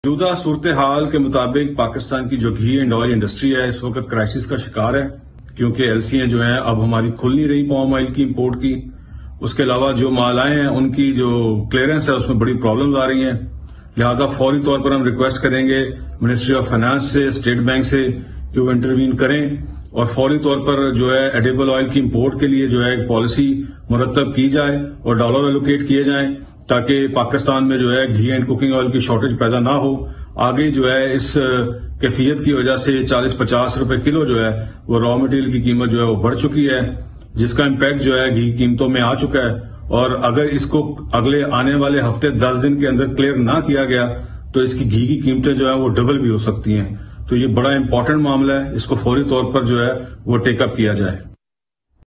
मौजूदा सूरत हाल के मुताबिक पाकिस्तान की जो घी एंड ऑयल इंडस्ट्री है इस वक्त क्राइसिस का शिकार है, क्योंकि एलसीएं जो हैं अब हमारी खुल नहीं रही पाम ऑयल की इंपोर्ट की। उसके अलावा जो माल आए हैं उनकी जो क्लियरेंस है उसमें बड़ी प्रॉब्लम्स आ रही हैं। लिहाजा फौरी तौर पर हम रिक्वेस्ट करेंगे मिनिस्ट्री ऑफ फाइनेंस से, स्टेट बैंक से कि वो इंटरवीन करें और फौरी तौर पर जो है एडिबल ऑयल की इंपोर्ट के लिए जो है एक पॉलिसी मुरतब की जाए और डॉलर एलोकेट किए जाएं, ताकि पाकिस्तान में जो है घी एंड कुकिंग ऑयल की शॉर्टेज पैदा ना हो। आगे जो है इस कैफियत की वजह से 40-50 रुपए किलो जो है वो रॉ मटेरियल की कीमत जो है वो बढ़ चुकी है, जिसका इम्पैक्ट जो है घी कीमतों में आ चुका है। और अगर इसको अगले आने वाले हफ्ते 10 दिन के अंदर क्लियर ना किया गया तो इसकी घी की कीमतें जो है वो डबल भी हो सकती हैं। तो ये बड़ा इंपॉर्टेंट मामला है, इसको फौरी तौर पर जो है वो टेकअप किया जाए।